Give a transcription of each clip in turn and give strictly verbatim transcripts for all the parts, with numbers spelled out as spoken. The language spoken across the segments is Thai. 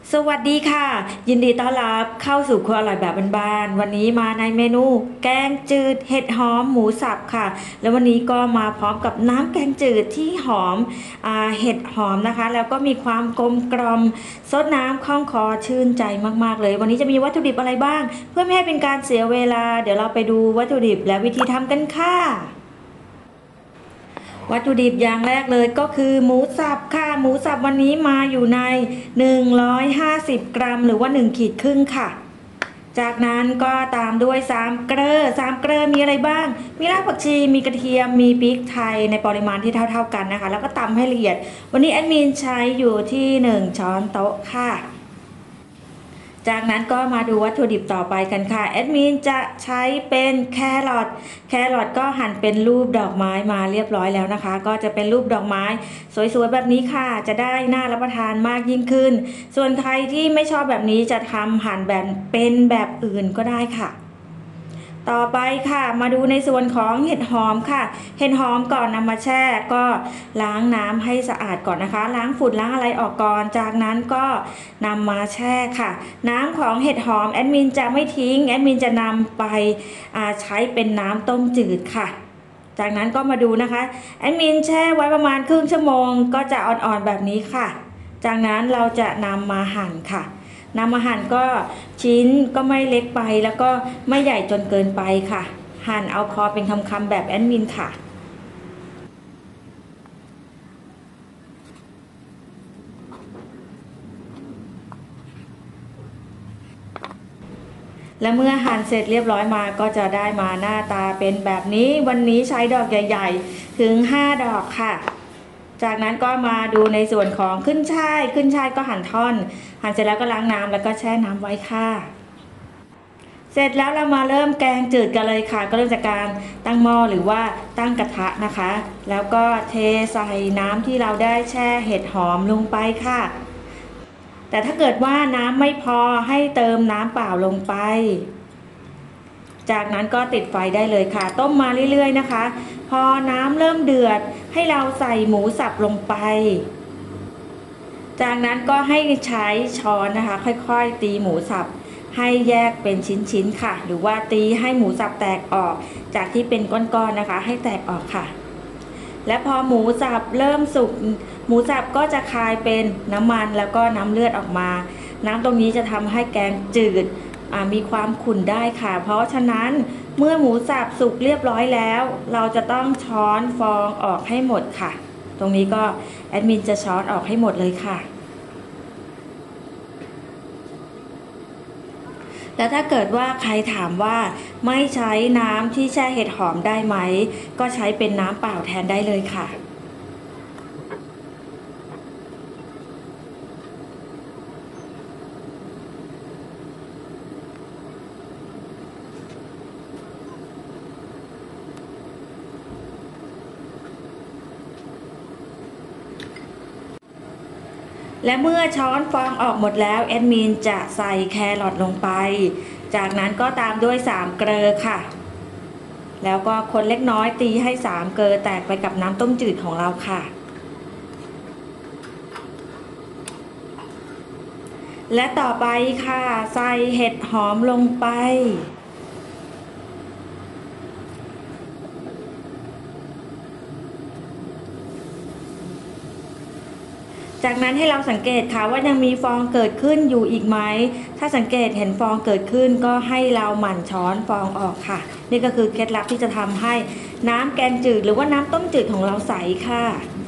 สวัสดีค่ะยินดีต้อนรับเข้าสู่ครัวอร่อยแบบบ้านๆวันนี้มาในเมนูแกงจืดเห็ดหอมหมูสับค่ะแล้ววันนี้ก็มาพร้อมกับน้ำแกงจืดที่หอมอ่าเห็ดหอมนะคะแล้วก็มีความกลมกล่อมซดน้ำคล่องคอชื่นใจมากๆเลยวันนี้จะมีวัตถุดิบอะไรบ้างเพื่อไม่ให้เป็นการเสียเวลาเดี๋ยวเราไปดูวัตถุดิบและวิธีทำกันค่ะ วัตถุดิบอย่างแรกเลยก็คือหมูสับค่ะหมูสับวันนี้มาอยู่ในหนึ่งร้อยห้าสิบกรัมหรือว่าหนึ่งขีดครึ่งค่ะจากนั้นก็ตามด้วยสามเกลือสามเกลือมีอะไรบ้างมีรากผักชีมีกระเทียมมีพริกไทยในปริมาณที่เท่าๆกันนะคะแล้วก็ตำให้ละเอียดวันนี้แอดมินใช้อยู่ที่หนึ่งช้อนโต๊ะค่ะจากนั้นก็มาดูวัตถุดิบต่อไปกันค่ะแอดมินจะใช้เป็นแครอทแครอทก็หั่นเป็นรูปดอกไม้มาเรียบร้อยแล้วนะคะก็จะเป็นรูปดอกไม้สวยๆแบบนี้ค่ะจะได้น่ารับประทานมากยิ่งขึ้นส่วนใครที่ไม่ชอบแบบนี้จะทำหั่นแบบเป็นแบบอื่นก็ได้ค่ะต่อไปค่ะมาดูในส่วนของเห็ดหอมค่ะเห็ดหอมก่อนนำมาแช่ก็ล้างน้ำให้สะอาดก่อนนะคะล้างฝุ่นล้างอะไรออกก่อนจากนั้นก็นำมาแช่ค่ะน้ำของเห็ดหอมแอดมินจะไม่ทิ้งแอดมินจะนำไปใช้เป็นน้ำต้มจืดค่ะจากนั้นก็มาดูนะคะแอดมินแช่ไว้ประมาณครึ่งชั่วโมงก็จะอ่อนๆแบบนี้ค่ะจากนั้นเราจะนำมาหั่นค่ะนำมาหั่นก็ชิ้นก็ไม่เล็กไปแล้วก็ไม่ใหญ่จนเกินไปค่ะหั่นเอาพอเป็นคำๆแบบแอดมินค่ะและเมื่อหั่นเสร็จเรียบร้อยมาก็จะได้มาหน้าตาเป็นแบบนี้วันนี้ใช้ดอกใหญ่ๆถึงห้าดอกค่ะจากนั้นก็มาดูในส่วนของขึ้นช่ายขึ้นช่ายก็หั่นท่อนหั่นเสร็จแล้วก็ล้างน้ำแล้วก็แช่น้ำไว้ค่ะเสร็จแล้วเรามาเริ่มแกงจืดกันเลยค่ะก็เริ่มจากการตั้งหม้อหรือว่าตั้งกระทะนะคะแล้วก็เทใส่น้ำที่เราได้แช่เห็ดหอมลงไปค่ะแต่ถ้าเกิดว่าน้ำไม่พอให้เติมน้ำเปล่าลงไปจากนั้นก็ติดไฟได้เลยค่ะต้มมาเรื่อยๆนะคะพอน้ำเริ่มเดือดให้เราใส่หมูสับลงไปจากนั้นก็ให้ใช้ช้อนนะคะค่อยๆตีหมูสับให้แยกเป็นชิ้นๆค่ะหรือว่าตีให้หมูสับแตกออกจากที่เป็นก้อนๆนะคะให้แตกออกค่ะและพอหมูสับเริ่มสุกหมูสับก็จะคายเป็นน้ำมันแล้วก็น้ำเลือดออกมาน้ำตรงนี้จะทำให้แกงจืดมีความขุ่นได้ค่ะเพราะฉะนั้นเมื่อหมูสับสุกเรียบร้อยแล้วเราจะต้องช้อนฟองออกให้หมดค่ะตรงนี้ก็แอดมินจะช้อนออกให้หมดเลยค่ะแล้วถ้าเกิดว่าใครถามว่าไม่ใช้น้ำที่แช่เห็ดหอมได้ไหมก็ใช้เป็นน้ำเปล่าแทนได้เลยค่ะและเมื่อช้อนฟองออกหมดแล้วแอดมินจะใส่แครอทลงไปจากนั้นก็ตามด้วยสามเกลือค่ะแล้วก็คนเล็กน้อยตีให้สามเกลือแตกไปกับน้ำต้มจืดของเราค่ะและต่อไปค่ะใส่เห็ดหอมลงไปจากนั้นให้เราสังเกตค่ะว่ายังมีฟองเกิดขึ้นอยู่อีกไหมถ้าสังเกตเห็นฟองเกิดขึ้นก็ให้เราหมั่นช้อนฟองออกค่ะนี่ก็คือเคล็ดลับที่จะทำให้น้ำแกงจืดหรือว่าน้ำต้มจืดของเราใสค่ะ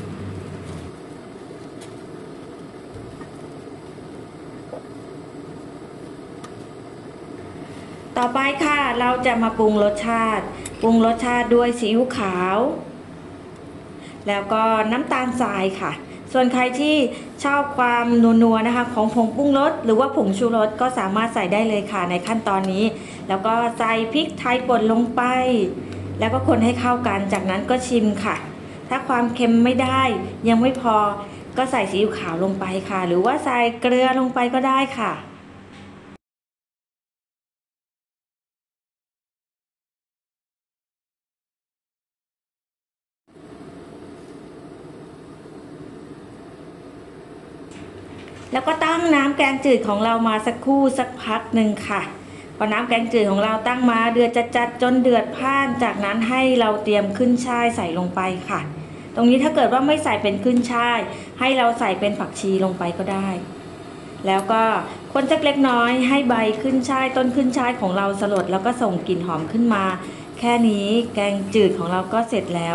ต่อไปค่ะเราจะมาปรุงรสชาติปรุงรสชาติด้วยซีอิ๊วขาวแล้วก็น้ำตาลทรายค่ะส่วนใครที่ชอบความนัวๆนะคะของผงปรุงรสหรือว่าผงชูรสก็สามารถใส่ได้เลยค่ะในขั้นตอนนี้แล้วก็ใส่พริกไทยป่นลงไปแล้วก็คนให้เข้ากันจากนั้นก็ชิมค่ะถ้าความเค็มไม่ได้ยังไม่พอก็ใส่ซีอิ๊วขาวลงไปค่ะหรือว่าใส่เกลือลงไปก็ได้ค่ะ แล้วแล้วก็ตั้งน้ำแกงจืดของเรามาสักครู่สักพักหนึ่งค่ะพอน้ำแกงจืดของเราตั้งมาเดือดจัดๆจนเดือดพ่านจากนั้นให้เราเตรียมขึ้นฉ่ายใส่ลงไปค่ะตรงนี้ถ้าเกิดว่าไม่ใส่เป็นขึ้นฉ่ายให้เราใส่เป็นผักชีลงไปก็ได้แล้วก็คนสักเล็กน้อยให้ใบขึ้นฉ่ายต้นขึ้นฉ่ายของเราสลดแล้วก็ส่งกลิ่นหอมขึ้นมาแค่นี้แกงจืดของเราก็เสร็จแล้ว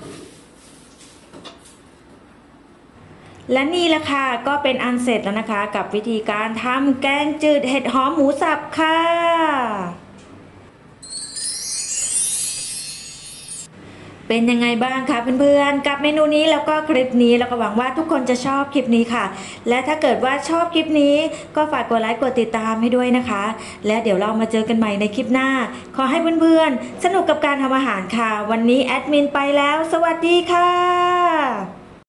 และนี่แหละค่ะก็เป็นอันเสร็จแล้วนะคะกับวิธีการทำแกงจืดเห็ดหอมหมูสับค่ะเป็นยังไงบ้างคะเพื่อนๆกับเมนูนี้แล้วก็คลิปนี้แล้วก็หวังว่าทุกคนจะชอบคลิปนี้ค่ะและถ้าเกิดว่าชอบคลิปนี้ก็ฝากกดไลค์กดติดตามให้ด้วยนะคะและเดี๋ยวเรามาเจอกันใหม่ในคลิปหน้าขอให้เพื่อนๆสนุกกับการทำอาหารค่ะวันนี้แอดมินไปแล้วสวัสดีค่ะ